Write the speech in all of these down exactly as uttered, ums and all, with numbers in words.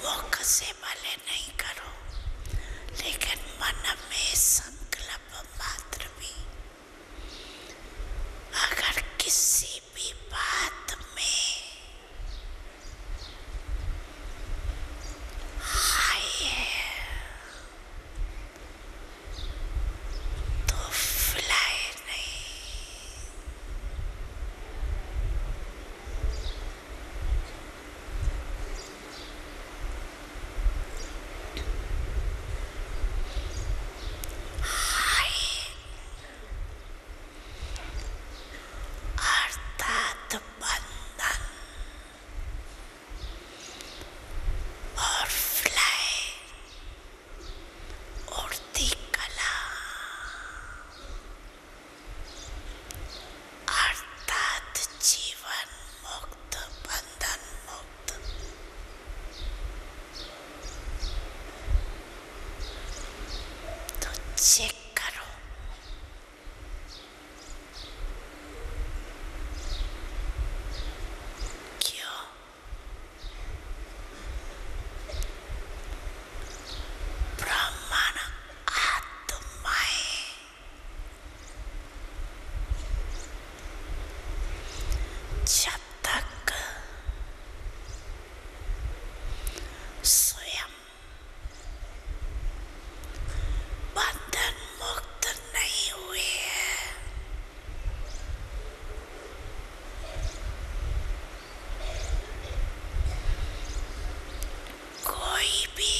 मुख से भले नहीं करो, लेकिन मन में संकल्प मात्र भी। अगर किसी भी बात में हाय है तो फुलाए नहीं। अर्थात बंधन और फ्लाई उड़ती कला, अर्थात जीवन मुक्त, बंधन मुक्त। तो चेक करो क्यों ब्राह्मण आत्माएं जब तक स्वयं बंधन मुक्त नहीं हुए हैं, कोई भी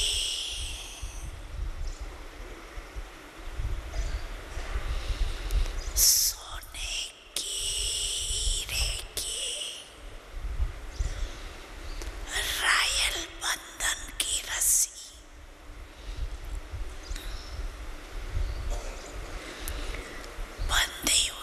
सोने की, हीरे की, रायल बंधन की रस्सी बंधी हुई